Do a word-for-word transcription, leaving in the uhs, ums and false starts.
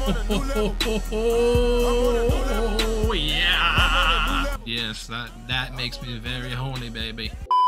Oh, yeah. Yes, that, that makes me very horny, baby.